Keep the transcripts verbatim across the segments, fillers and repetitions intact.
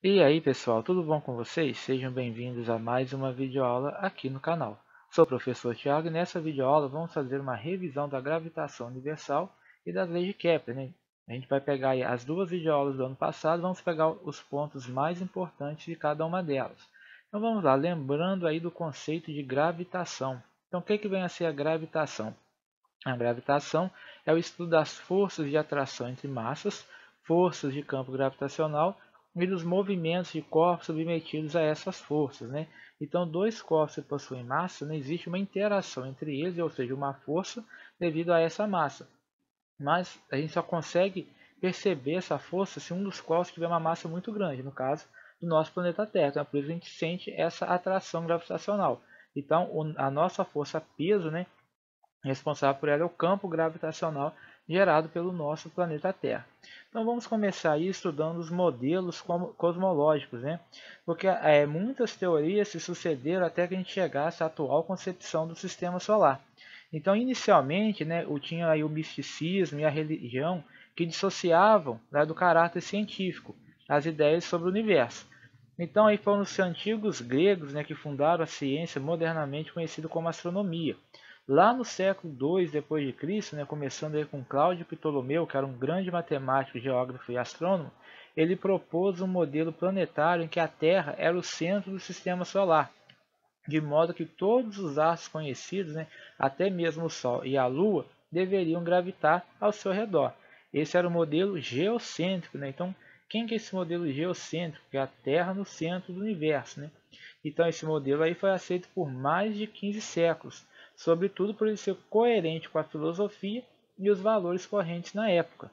E aí pessoal, tudo bom com vocês? Sejam bem-vindos a mais uma videoaula aqui no canal. Sou o professor Tiago e nessa videoaula vamos fazer uma revisão da gravitação universal e das leis de Kepler, né? A gente vai pegar aí as duas videoaulas do ano passado, vamos pegar os pontos mais importantes de cada uma delas. Então vamos lá, lembrando aí do conceito de gravitação. Então o que, que vem a ser a gravitação? A gravitação é o estudo das forças de atração entre massas, forças de campo gravitacional e dos movimentos de corpos submetidos a essas forças, né? Então, dois corpos que possuem massa, não existe uma interação entre eles, ou seja, uma força devido a essa massa. Mas a gente só consegue perceber essa força se um dos corpos tiver uma massa muito grande, no caso do nosso planeta Terra. Então, é por isso que a gente sente essa atração gravitacional. Então, a nossa força peso, né, responsável por ela é o campo gravitacional gerado pelo nosso planeta Terra. Então vamos começar aí estudando os modelos cosmológicos, né? Porque é, muitas teorias se sucederam até que a gente chegasse à atual concepção do Sistema Solar. Então inicialmente, né, eu tinha aí o misticismo e a religião que dissociavam, né, do caráter científico as ideias sobre o universo. Então aí foram os antigos gregos, né, que fundaram a ciência modernamente conhecida como astronomia. Lá no século dois depois de Cristo, né, começando aí com Cláudio Ptolomeu, que era um grande matemático, geógrafo e astrônomo, ele propôs um modelo planetário em que a Terra era o centro do sistema solar, de modo que todos os astros conhecidos, né, até mesmo o Sol e a Lua, deveriam gravitar ao seu redor. Esse era o modelo geocêntrico, né? Então, quem que é esse modelo geocêntrico? Que é a Terra no centro do universo, né? Então, esse modelo aí foi aceito por mais de quinze séculos, sobretudo por ele ser coerente com a filosofia e os valores correntes na época.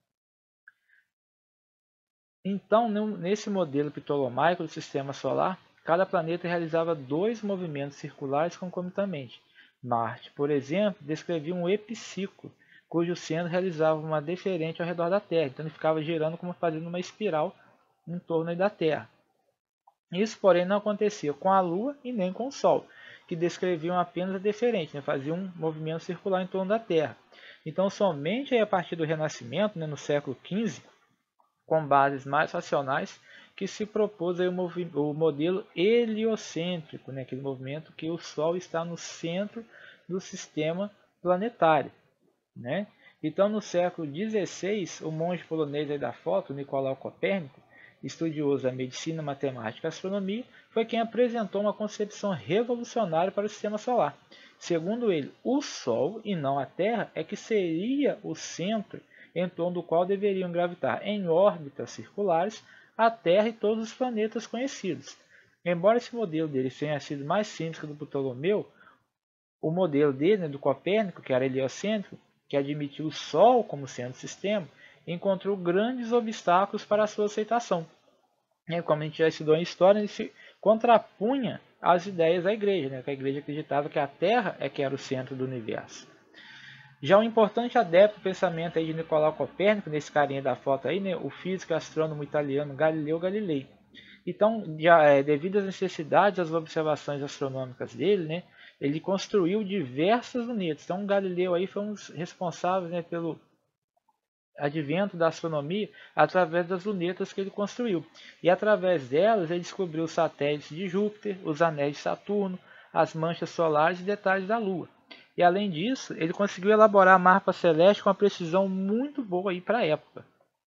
Então, nesse modelo ptolomaico do sistema solar, cada planeta realizava dois movimentos circulares concomitantemente. Marte, por exemplo, descrevia um epiciclo, cujo centro realizava uma deferente ao redor da Terra. Então, ele ficava girando como fazendo uma espiral em torno da Terra. Isso, porém, não acontecia com a Lua e nem com o Sol, que descreviam apenas a deferente, né? Faziam um movimento circular em torno da Terra. Então, somente aí a partir do Renascimento, né, no século quinze, com bases mais racionais, que se propôs aí o, o modelo heliocêntrico, né, aquele movimento que o Sol está no centro do sistema planetário, né? Então, no século dezesseis, o monge polonês aí da foto, Nicolau Copérnico, estudioso da medicina, matemática e astronomia, foi quem apresentou uma concepção revolucionária para o sistema solar. Segundo ele, o Sol e não a Terra é que seria o centro em torno do qual deveriam gravitar em órbitas circulares a Terra e todos os planetas conhecidos. Embora esse modelo dele tenha sido mais simples que o do Ptolomeu, o modelo dele, né, do Copérnico, que era heliocêntrico, que admitiu o Sol como centro do sistema, encontrou grandes obstáculos para a sua aceitação. E, como a gente já estudou em história, ele se contrapunha às ideias da igreja, né, que a igreja acreditava que a Terra é que era o centro do universo. Já um importante adepto do pensamento aí de Nicolau Copérnico, nesse carinha da foto aí, né, o físico e astrônomo italiano Galileu Galilei. Então, já, é, devido às necessidades das observações astronômicas dele, né, ele construiu diversas lunetas. Então, Galileu aí foi um dos responsáveis, né, pelo advento da astronomia através das lunetas que ele construiu. E através delas ele descobriu os satélites de Júpiter, os anéis de Saturno, as manchas solares e detalhes da Lua. E além disso, ele conseguiu elaborar mapas celestes com uma precisão muito boa para a época.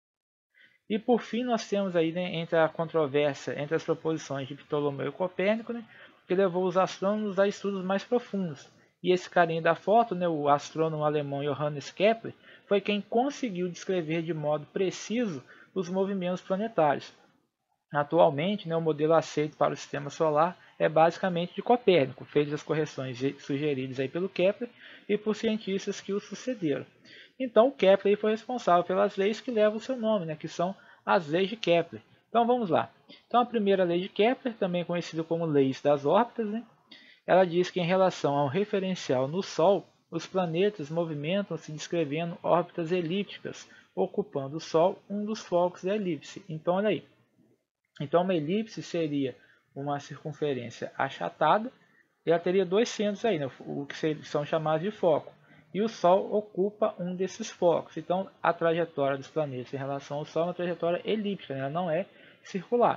E por fim nós temos aí, né, entre a controvérsia entre as proposições de Ptolomeu e Copérnico, né, que levou os astrônomos a estudos mais profundos. E esse carinha da foto, né, o astrônomo alemão Johannes Kepler, foi quem conseguiu descrever de modo preciso os movimentos planetários. Atualmente, né, o modelo aceito para o sistema solar é basicamente de Copérnico, feitas as correções sugeridas aí pelo Kepler e por cientistas que o sucederam. Então, o Kepler foi responsável pelas leis que levam o seu nome, né, que são as leis de Kepler. Então, vamos lá. Então, a primeira lei de Kepler, também conhecida como leis das órbitas, né, ela diz que em relação ao referencial no Sol, os planetas movimentam-se descrevendo órbitas elípticas, ocupando o Sol um dos focos da elipse. Então, olha aí. Então, uma elipse seria uma circunferência achatada e ela teria dois centros aí, né, o que são chamados de foco. E o Sol ocupa um desses focos. Então, a trajetória dos planetas em relação ao Sol é uma trajetória elíptica, né? Ela não é circular.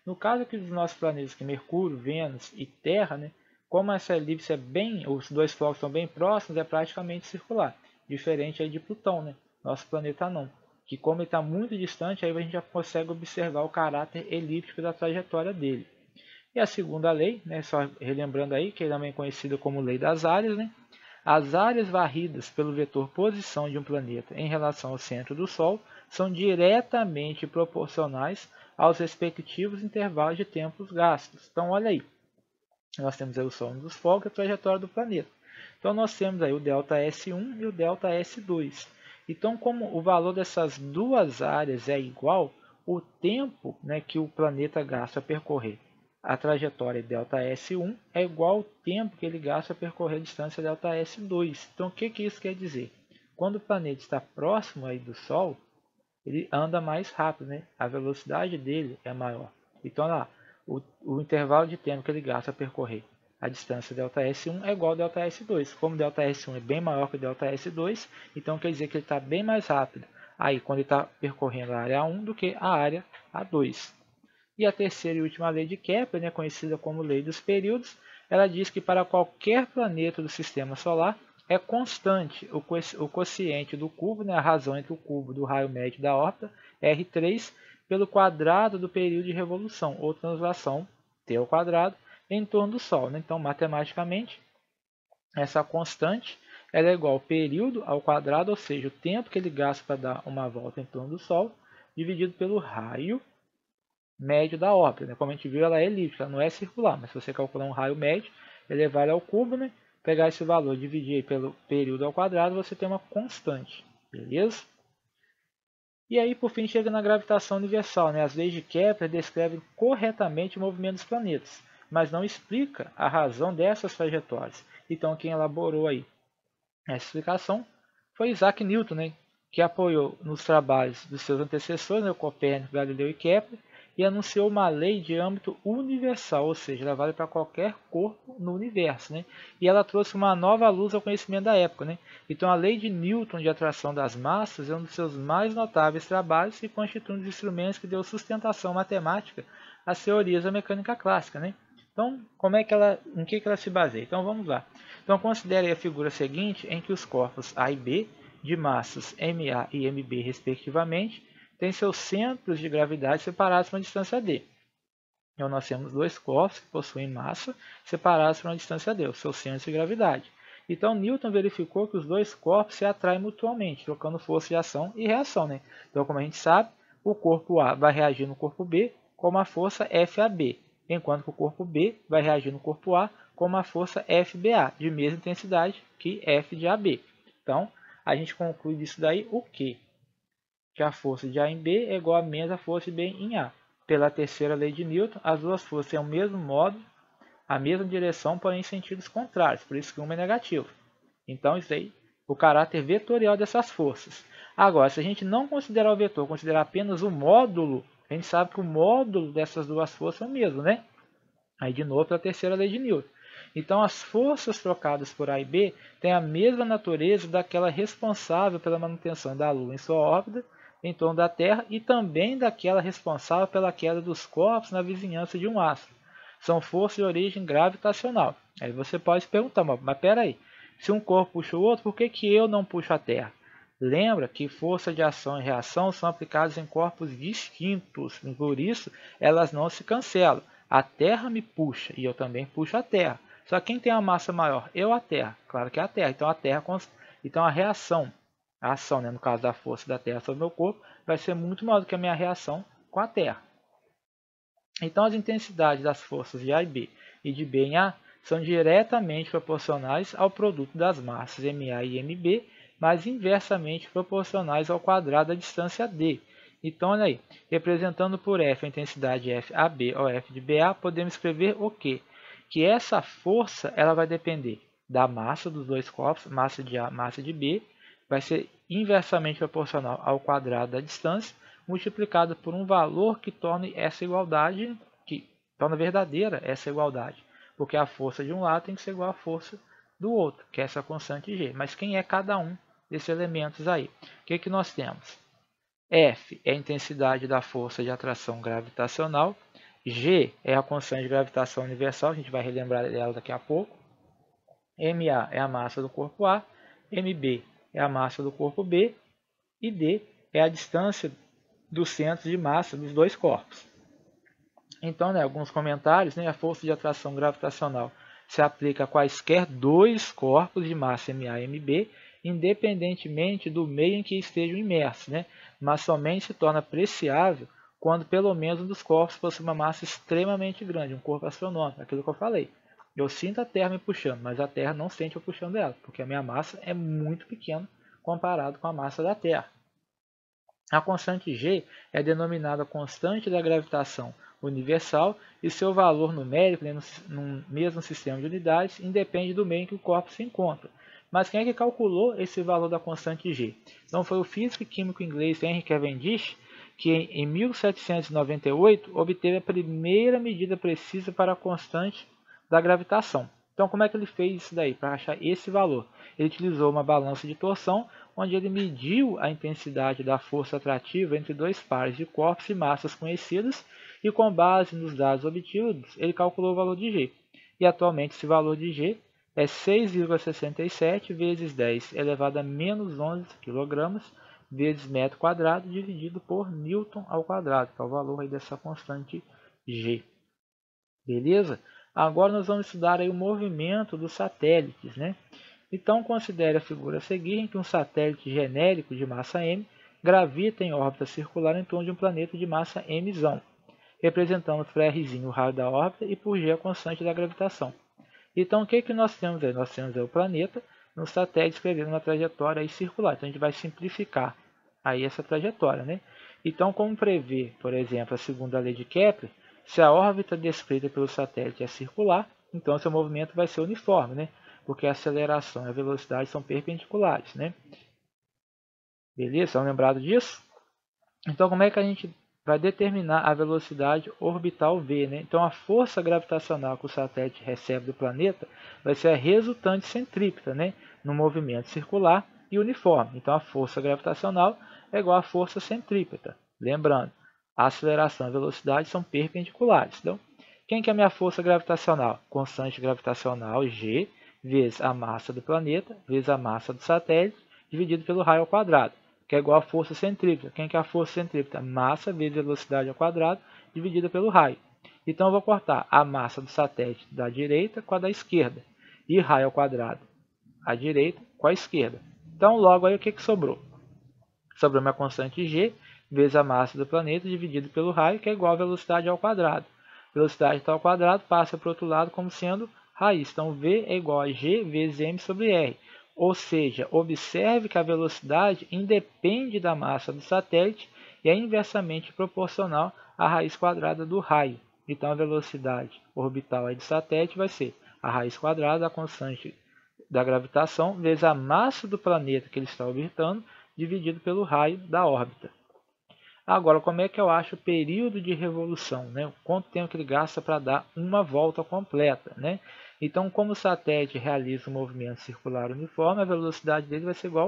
No caso aqui dos nossos planetas, que Mercúrio, Vênus e Terra, né, como essa elipse é bem, os dois focos são bem próximos, é praticamente circular, diferente aí de Plutão, né, nosso planeta não, que como ele está muito distante, aí a gente já consegue observar o caráter elíptico da trajetória dele. E a segunda lei, né, só relembrando aí, que é também conhecida como lei das áreas, né, as áreas varridas pelo vetor posição de um planeta em relação ao centro do Sol são diretamente proporcionais aos respectivos intervalos de tempos gastos. Então, olha aí, nós temos aí o Sol dos focos e a trajetória do planeta. Então, nós temos aí o delta S um e o delta S dois. Então, como o valor dessas duas áreas é igual, o tempo, né, que o planeta gasta a percorrer a trajetória delta S um é igual ao tempo que ele gasta a percorrer a distância delta S dois. Então, o que, que isso quer dizer? Quando o planeta está próximo aí do Sol, ele anda mais rápido, né? A velocidade dele é maior. Então, lá, o, o intervalo de tempo que ele gasta a percorrer a distância delta S um é igual ao delta S dois. Como delta S um é bem maior que o delta S dois, então quer dizer que ele está bem mais rápido aí quando ele está percorrendo a área A um do que a área A dois. E a terceira e última lei de Kepler, né, conhecida como lei dos períodos, ela diz que para qualquer planeta do sistema solar é constante o, co o quociente do cubo, né, a razão entre o cubo do raio médio da órbita, R três, pelo quadrado do período de revolução, ou translação, T ao quadrado, em torno do Sol. Né? Então, matematicamente, essa constante ela é igual ao período ao quadrado, ou seja, o tempo que ele gasta para dar uma volta em torno do Sol, dividido pelo raio médio da órbita, né? Como a gente viu, ela é elíptica, ela não é circular, mas se você calcular um raio médio, elevar ele ao cubo, né? Pegar esse valor, dividir pelo período ao quadrado, você tem uma constante, beleza? E aí, por fim, chega na gravitação universal, né? As leis de Kepler descrevem corretamente o movimento dos planetas, mas não explica a razão dessas trajetórias. Então, quem elaborou aí essa explicação foi Isaac Newton, né? Que apoiou nos trabalhos dos seus antecessores, né? Copérnico, Galileu e Kepler, e anunciou uma lei de âmbito universal, ou seja, ela vale para qualquer corpo no universo, né? E ela trouxe uma nova luz ao conhecimento da época, né? Então, a lei de Newton de atração das massas é um dos seus mais notáveis trabalhos e constitui um dos instrumentos que deu sustentação matemática às teorias da mecânica clássica, né? Então, como é que ela, em que, que ela se baseia? Então, vamos lá. Então, considere a figura seguinte, em que os corpos A e B, de massas M A e M B, respectivamente, têm seus centros de gravidade separados por uma distância d. Então, nós temos dois corpos que possuem massa separados por uma distância d, os seus centros de gravidade. Então, Newton verificou que os dois corpos se atraem mutuamente, trocando força de ação e reação. Né? Então, como a gente sabe, o corpo A vai reagir no corpo B com uma força F A B, enquanto que o corpo B vai reagir no corpo A com uma força F B A, de mesma intensidade que F de A B. Então, a gente conclui disso daí o quê? Que a força de A em B é igual a menos a força de B em A. Pela terceira lei de Newton, as duas forças têm o mesmo modo, a mesma direção, porém em sentidos contrários, por isso que uma é negativa. Então, isso aí, o caráter vetorial dessas forças. Agora, se a gente não considerar o vetor, considerar apenas o módulo, a gente sabe que o módulo dessas duas forças é o mesmo, né? Aí, de novo, pela terceira lei de Newton. Então, as forças trocadas por A e B têm a mesma natureza daquela responsável pela manutenção da Lua em sua órbita em torno da Terra e também daquela responsável pela queda dos corpos na vizinhança de um astro. São forças de origem gravitacional. Aí você pode se perguntar, mas peraí, se um corpo puxa o outro, por que, que eu não puxo a Terra? Lembra que força de ação e reação são aplicadas em corpos distintos, e por isso elas não se cancelam. A Terra me puxa e eu também puxo a Terra. Só quem tem a massa maior? Eu ou a Terra? Claro que é a Terra. Então a Terra, então a reação, a ação, né, no caso da força da Terra sobre o meu corpo, vai ser muito maior do que a minha reação com a Terra. Então as intensidades das forças de A e B e de B em A são diretamente proporcionais ao produto das massas M A e M B, mas inversamente proporcionais ao quadrado da distância d. Então, olha aí, representando por F a intensidade F A B ou F de B A, podemos escrever o quê? Que essa força ela vai depender da massa dos dois corpos, massa de A, massa de B, vai ser inversamente proporcional ao quadrado da distância, multiplicado por um valor que torne essa igualdade, que torna verdadeira essa igualdade, porque a força de um lado tem que ser igual à força do outro, que é essa constante G. Mas quem é cada um desses elementos aí? O que, que nós temos? F é a intensidade da força de atração gravitacional, G é a constante de gravitação universal, a gente vai relembrar dela daqui a pouco. Ma é a massa do corpo A, Mb é a massa do corpo B e D é a distância dos centros de massa dos dois corpos. Então, né, alguns comentários, né, a força de atração gravitacional se aplica a quaisquer dois corpos de massa Ma e Mb, independentemente do meio em que estejam imersos, né, mas somente se torna apreciável quando pelo menos um dos corpos possui uma massa extremamente grande, um corpo astronômico, aquilo que eu falei. Eu sinto a Terra me puxando, mas a Terra não sente eu puxando ela, porque a minha massa é muito pequena comparado com a massa da Terra. A constante G é denominada constante da gravitação universal e seu valor numérico, né, no, no mesmo sistema de unidades, independe do meio em que o corpo se encontra. Mas quem é que calculou esse valor da constante G? Então foi o físico e químico inglês Henry Cavendish, que em mil setecentos e noventa e oito obteve a primeira medida precisa para a constante da gravitação. Então, como é que ele fez isso daí, para achar esse valor? Ele utilizou uma balança de torção, onde ele mediu a intensidade da força atrativa entre dois pares de corpos e massas conhecidas, e com base nos dados obtidos, ele calculou o valor de G. E atualmente esse valor de G é seis vírgula sessenta e sete vezes dez elevado a menos onze quilogramas vezes metro quadrado dividido por Newton ao quadrado, que é o valor aí dessa constante G. Beleza? Agora nós vamos estudar aí o movimento dos satélites, né? Então considere a figura a seguir, em que um satélite genérico de massa m gravita em órbita circular em torno de um planeta de massa m. Representamos por R o raio da órbita e por G a constante da gravitação. Então o que, que nós temos aí? Nós temos aí o planeta no satélite escrevendo uma trajetória aí circular. Então a gente vai simplificar aí essa trajetória, né? Então, como prevê, por exemplo, a segunda lei de Kepler, se a órbita descrita pelo satélite é circular, então seu movimento vai ser uniforme, né? Porque a aceleração e a velocidade são perpendiculares, né? Beleza? Estão lembrados disso? Então, como é que a gente vai determinar a velocidade orbital v, né? Então, a força gravitacional que o satélite recebe do planeta vai ser a resultante centrípeta, né? No movimento circular e uniforme. Então, a força gravitacional é igual à força centrípeta. Lembrando, a aceleração e a velocidade são perpendiculares. Então, quem que é a minha força gravitacional? Constante gravitacional G vezes a massa do planeta vezes a massa do satélite dividido pelo raio ao quadrado, que é igual à força centrípeta. Quem que é a força centrípeta? Massa vezes velocidade ao quadrado dividida pelo raio. Então, eu vou cortar a massa do satélite da direita com a da esquerda e raio ao quadrado a direita com a esquerda. Então, logo aí o que, que sobrou? Sobrou minha constante G vezes a massa do planeta dividido pelo raio, que é igual a velocidade ao quadrado. Velocidade ao quadrado passa para o outro lado como sendo raiz. Então, V é igual a G vezes M sobre R. Ou seja, observe que a velocidade independe da massa do satélite e é inversamente proporcional à raiz quadrada do raio. Então, a velocidade orbital aí do satélite vai ser a raiz quadrada da constante da gravitação vezes a massa do planeta que ele está orbitando, dividido pelo raio da órbita. Agora, como é que eu acho o período de revolução, né? Quanto tempo que ele gasta para dar uma volta completa, né? Então, como o satélite realiza um movimento circular uniforme, a velocidade dele vai ser igual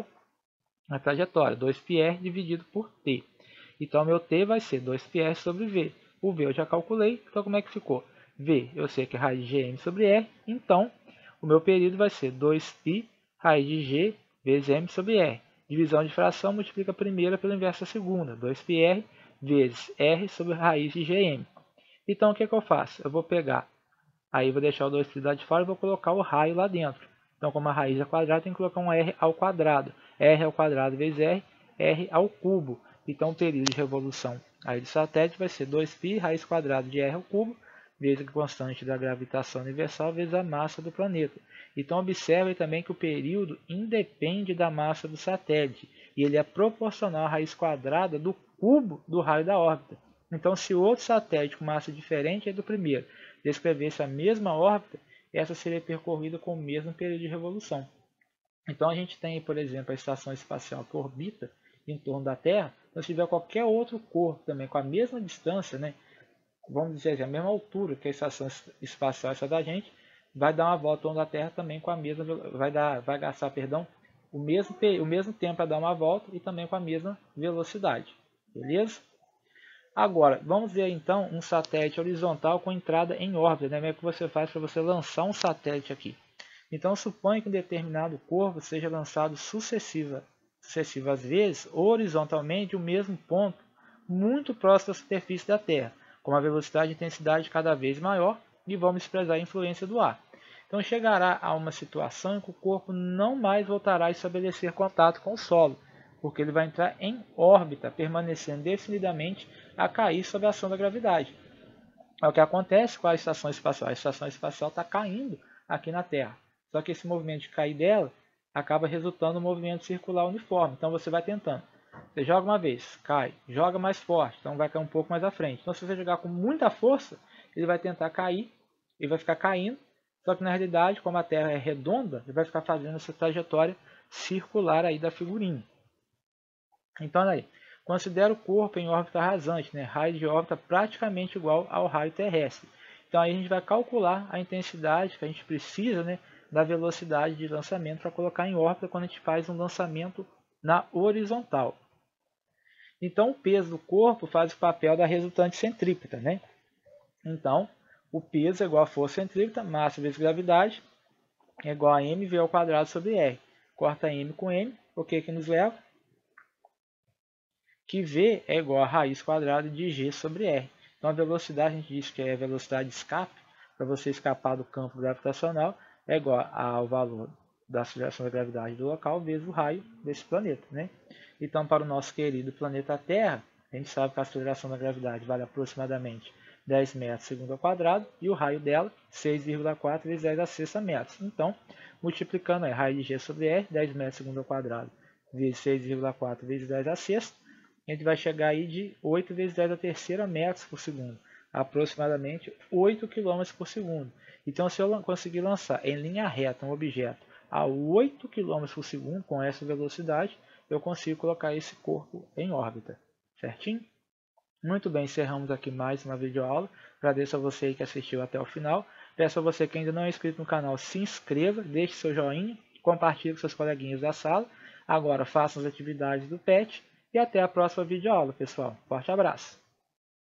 à trajetória, dois πr dividido por t. Então, meu t vai ser dois πr sobre v. O v eu já calculei, então como é que ficou? V, eu sei que é raiz de gm sobre r, então o meu período vai ser dois π raiz de g vezes m sobre r. Divisão de fração multiplica a primeira pela inversa da segunda, dois πr vezes r sobre raiz de gm. Então, o que, é que eu faço? Eu vou pegar, aí vou deixar o dois π lá de fora e vou colocar o raio lá dentro. Então, como a raiz é quadrada, tem que colocar um r ao quadrado. R ao quadrado vezes r, r ao cubo. Então, o período de revolução aí do satélite vai ser dois π raiz quadrada de r ao cubo, vezes a constante da gravitação universal, vezes a massa do planeta. Então, observe também que o período independe da massa do satélite, e ele é proporcional à raiz quadrada do cubo do raio da órbita. Então, se outro satélite com massa diferente é do primeiro descrevesse a mesma órbita, essa seria percorrida com o mesmo período de revolução. Então, a gente tem, por exemplo, a estação espacial que orbita em torno da Terra. Então, se tiver qualquer outro corpo também com a mesma distância, né, vamos dizer assim, a mesma altura que a estação espacial essa da gente, vai dar uma volta ao redor da Terra também com a mesma, vai dar, vai gastar, perdão, o mesmo o mesmo tempo para dar uma volta e também com a mesma velocidade, beleza? Agora, vamos ver então um satélite horizontal com entrada em órbita, né? Como é que você faz para você lançar um satélite aqui? Então, suponha que um determinado corpo seja lançado sucessiva, sucessivas vezes, horizontalmente, o mesmo ponto, muito próximo da superfície da Terra, com uma velocidade e intensidade cada vez maior, e vamos desprezar a influência do ar. Então, chegará a uma situação em que o corpo não mais voltará a estabelecer contato com o solo, porque ele vai entrar em órbita, permanecendo definidamente a cair sob a ação da gravidade. É o que acontece com a estação espacial. A estação espacial está caindo aqui na Terra. Só que esse movimento de cair dela acaba resultando em um movimento circular uniforme. Então você vai tentando. Você joga uma vez, cai, joga mais forte, então vai cair um pouco mais à frente. Então se você jogar com muita força, ele vai tentar cair, ele vai ficar caindo. Só que na realidade, como a Terra é redonda, ele vai ficar fazendo essa trajetória circular aí da figurinha. Então, olha aí, considera o corpo em órbita rasante, né? Raio de órbita praticamente igual ao raio terrestre. Então, aí a gente vai calcular a intensidade que a gente precisa, né, da velocidade de lançamento para colocar em órbita quando a gente faz um lançamento na horizontal. Então, o peso do corpo faz o papel da resultante centrípeta, né? Então, o peso é igual a força centrípeta, massa vezes gravidade, é igual a mv ao quadrado sobre r. Corta m com m, o que que nos leva? Que v é igual a raiz quadrada de g sobre r. Então a velocidade, a gente diz que é a velocidade de escape, para você escapar do campo gravitacional, é igual ao valor da aceleração da gravidade do local vezes o raio desse planeta, né? Então para o nosso querido planeta Terra, a gente sabe que a aceleração da gravidade vale aproximadamente dez metros segundo ao quadrado, e o raio dela, seis vírgula quatro vezes dez a sexta metros. Então, multiplicando aí, raio de g sobre r, dez metros segundo ao quadrado, vezes seis vírgula quatro vezes dez a sexta, a gente vai chegar aí de oito vezes dez a terceira metros por segundo, aproximadamente oito quilômetros por segundo. Então, se eu conseguir lançar em linha reta um objeto a oito quilômetros por segundo, com essa velocidade, eu consigo colocar esse corpo em órbita, certinho? Muito bem, encerramos aqui mais uma videoaula. Agradeço a você que assistiu até o final. Peço a você que ainda não é inscrito no canal, se inscreva, deixe seu joinha, compartilhe com seus coleguinhas da sala. Agora façam as atividades do P E T e até a próxima videoaula, pessoal. Forte abraço!